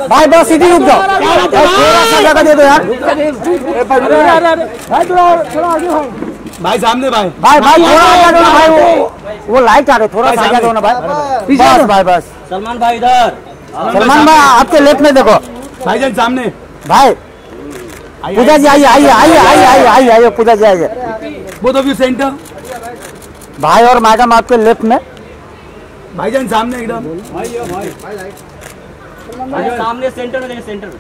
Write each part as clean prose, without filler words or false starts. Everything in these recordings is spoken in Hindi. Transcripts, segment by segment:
भाई बस सीधी रुक जाओ, थोड़ा सा जगह दे दो यार। भाई थोड़ा आगे भाई सामने भाई थोड़ा आगे दो ना भाई, वो लाइट आ रहे, थोड़ा सा आगे दो ना भाई। बस भाई बस। सलमान भाई इधर, सलमान भाई आपके लेफ्ट में देखो भाईजान सामने। भाई पूजा जी आइए आइए आइए आइए आइए आइए आइए पूजा जी आइए। Both of you centre. भाई और मैडम आपके लेफ्ट में। भाईजान सामने एकदम। सामने सेंटर में देखिए, सेंटर में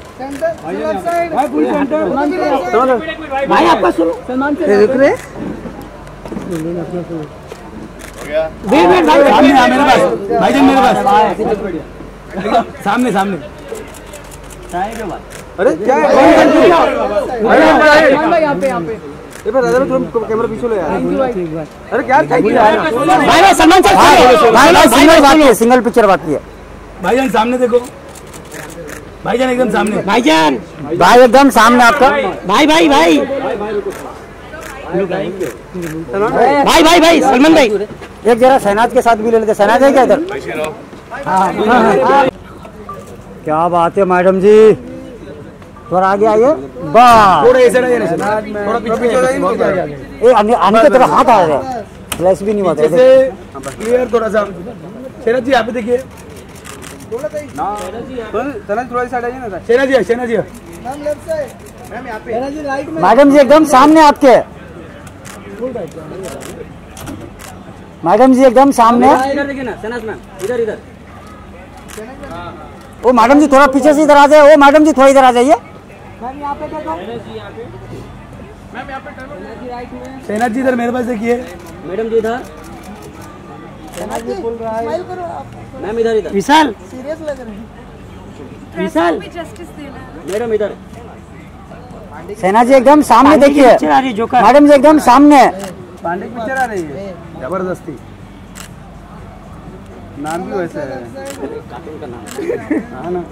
भाई आपका सुनो सलमान से रुक रहे। सामने आ मेरे पास भाईजान, मेरे पास सामने सामने। अरे क्या है यहाँ पे कैमरा पीछे ले यार। अरे क्या थैंक यू यार। भाई सलमान सर भाई सिंगल बाकी है, सिंगल पिक्चर बाकी है। भाईजान सामने देखो, भाईजान एकदम सामने। भाईजान भाई एकदम सामने आपका। भाई भाई भाई भाई भाई भाई सलमान भाई एक जरा शहनाज के साथ भी ले लेते। शहनाज है क्या इधर? क्या बात है मैडम जी, थोड़ा आगे आइए। बस थोड़ा ऐसे नहीं, थोड़ा पीछे आने के तरफ हाथ आ रहा है, फ्लैश भी नहीं होता है। क्लियर थोड़ा सा। शहनाज जी यहाँ पे देखिए, थोड़ा साइड आइए ना। शहनाज जी, शहनाज जी मैडम जी एकदम सामने आपके। मैडम जी एकदम सामने। इधर देखिए ना शहनाज मैम, इधर इधर। ओ मैडम जी थोड़ा पीछे से इधर आ जाए। ओ मैडम जी थोड़ा इधर आ जाइए। शहनाज जी इधर मेरे पास देखिए। मैडम जी इधर, मैम इधर इधर। विशाल सीरियस लग रहे हैं। विशाल मैडम इधर। सेना जी एकदम सामने देखिए। मैडम जी एकदम सामने। पांडे की पिक्चर आ रही है जबरदस्ती, नाम भी वैसे है। हाँ ना।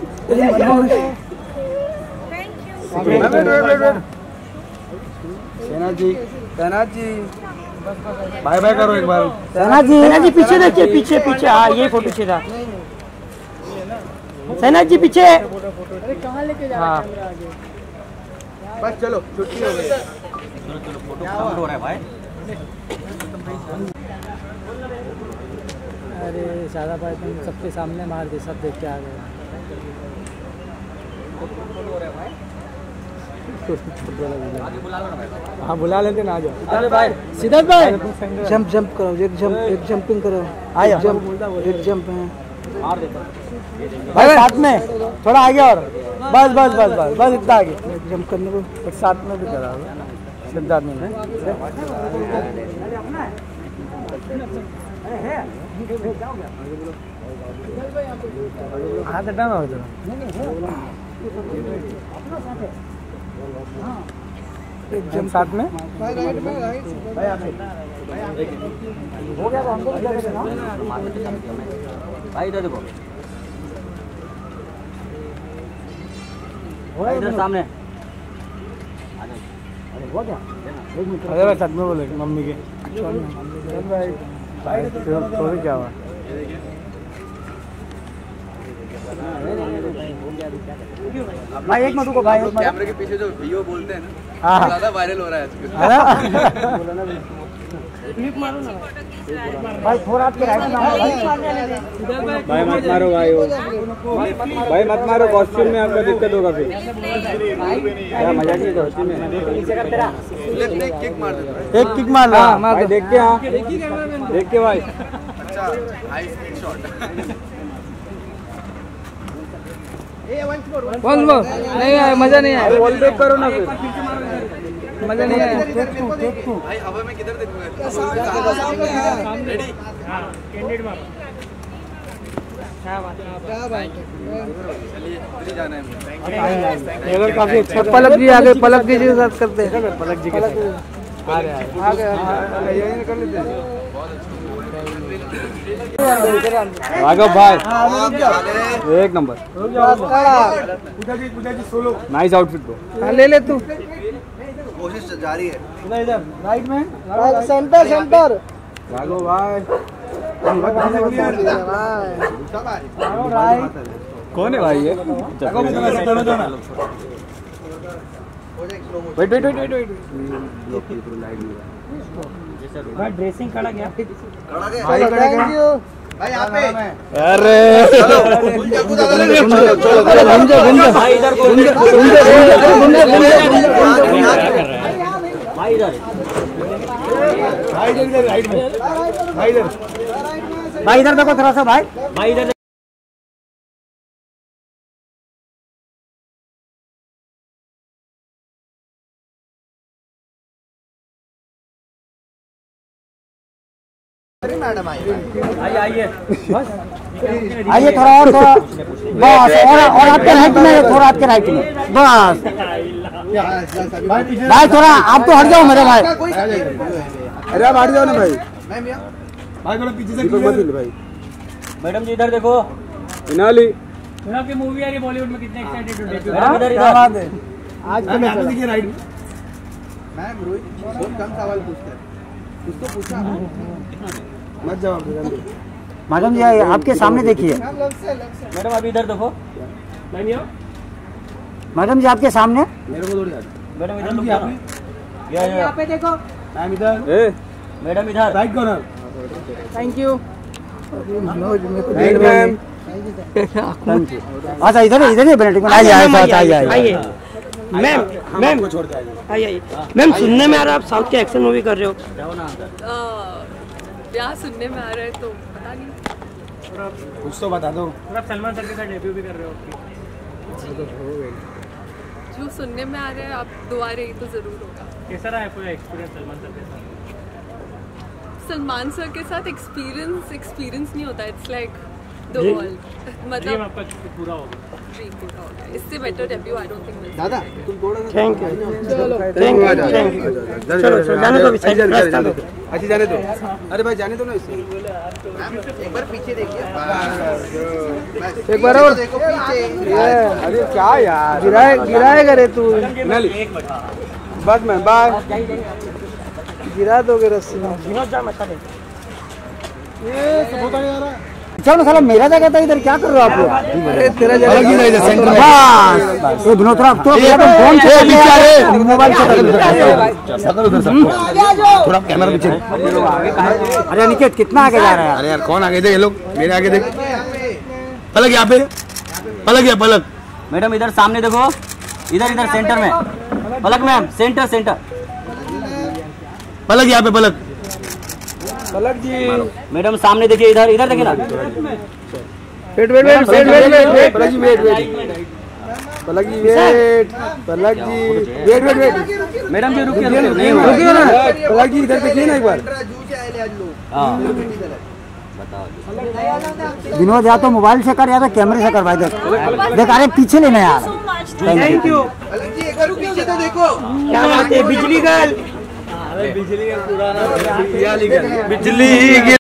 सेना जी बाय बाय करो एक बार। सेना जी पीछे देखिए, पीछे पीछे। हाँ ये फोटो खींचा। सेना जी पीछे। कहाँ लेके जा हाँ बस चलो छुट्टी हो गई। चलो फोटो हो रहा है भाई। अरे शादा भाई तुम सबके सामने मार दे, सब देख के आ गए। हाँ बुला लेते ना, आ जाओ। अरे भाई सिद्धार्थ भाई जंप जंप करो, एक जंपिंग करो। आया एक जंप है भाई साथ में, थोड़ा आगे और बस बस बस बस बस इतना आगे जंप करने को। और साथ में भी करा सिद्धार्थ ने। हाथ हटाना हो जरा एक जंप साथ में। हो गया तो हमको भी जगह देना भाई। इधर देखो, इधर सामने। हो गया। अरे भाई साथ में बोले मम्मी के भाई थोड़ी क्या हुआ। भाई एक मिनट रुको भाई। कैमरे के पीछे जो वीडियो बोलते हैं ना, हाँ ज्यादा वायरल हो रहा है आजकल। भाई थोड़ा आपके राइट में भाई मत मारो भाई, भाई मत मारो, कॉस्ट्यूम में आपका दिक्कत होगा फिर। क्या मजा नहीं कॉस्ट्यूम में। एक किक मार देता है। एक किक मार लो भाई, देख के। हाँ देख के भाई। अच्छा हाई स्पीड शॉट। नहीं आया, मजा नहीं आया। वॉल बैक करो ना फिर, मजा नहीं आया। भाई हवा में किधर देखूंगा? रेडी? कैंडिडेट मारो। चलिए इधर ही जाना है। काफी अच्छा। पलक जी आगे, पलक जी के साथ करते हैं। पलक जी के साथ आगे यही कर लेते हैं। राघव भाई एक नंबर। Nice outfit bro. ले ले तू। कोशिश जारी है। इधर राइट में सेंटर सेंटर। राघव भाई कौन है भाई ये? Wait wait wait wait wait भाई ड्रेसिंग कड़ा गया भाई थैंक यू भाई यहाँ पे अरे चलो भाई इधर को भाई इधर भाई इधर देखो थोड़ा सा भाई भाई इधर मैडम आइए आइए आइए थोड़ा और थोड़ा बस और आपके राइट में थोड़ा आपके राइट में बस भाई थोड़ा आप तो हट जाओ मेरे भाई अरे आप हट जाओ ना भाई भाई थोड़ा पीछे से भाई मैडम जी इधर देखो इनाली आपकी मूवी आ रही है बॉलीवुड में, कितने एक्साइटेड हो डेब्यू मैडम इधर क्या इधर बात है आज तो मैं देखिए राइट मैम रोहित बहुत कम सवाल पूछता है उसको पूछा मत जवाब दे मैडम जी आपके सामने देखिए मैडम अभी इधर देखो मैडम जी आपके सामने मेरे को थोड़ी मैडम इधर लुक यहाँ पे देखो मैम इधर ए मैडम इधर right corner thank you right ma'am अच्छा इधर इधर ही बेनेटिक में आइए आइए मैम मैम छोड़ के आइए आइए मैम सुनने में आ रहा है आप साउथ की एक्शन मूवी कर रहे हो। जाओ ना अंदर क्या सुनने में आ रहा है तो पता नहीं। कुछ तो बता दो आप सलमान सर के साथ डेब्यू भी कर रहे हो। जो सुनने में आ रहा है आप दुआ रही तो जरूर होगा। कैसा रहा है पूरा एक्सपीरियंस सलमान सर के साथ? सलमान सर के साथ एक्सपीरियंस नहीं होता, it's like the world. Dream मतलब आपका पूरा होगा। ड्रीम पूरा हो गया। इससे better debut I don't think मिल दादा तुम थोड़ा सा थैंक यू थैंक यू चलो जाने दो अच्छी जाने दो अरे भाई जाने दो ना इसे एक बार पीछे देखिए एक बार और देखो पीछे अरे क्या यार गिराएगा रे तू इनाली बस मैम बाय गिरा दोगे रस्सी में विनोद जा मत दे। चलो साला मेरा जगह था इधर, क्या कर रहे हो आप लोग? अरे तेरा जगह इधर सेंटर में बस ये विनोद थोड़ा तो फोन से मोबाइल से सकल उधर सब थोड़ा कैमरा पीछे अरे निकेत कितना आगे जा रहा है? अरे यार कौन आगे देख ये लोग मेरे आगे देख पलक यहाँ पे पलक यहाँ पलक मैडम इधर सामने देखो इधर इधर सेंटर में Palak ma'am centre centre Palak यहाँ पे पलक मैडम सामने देखिए इधर इधर देखिए ना wait Palak ji wait Palak ji wait madam ji रुकिए रुकिए ना पलक जी इधर देखिए ना एक बार हाँ विनोद या तो मोबाइल से कर या तो कैमरे से कर भाई देख अरे पीछे लेना यार। Thank you. अलग जी एक बार पीछे तो देखो क्या बात है बिजली गर्ल। बिजली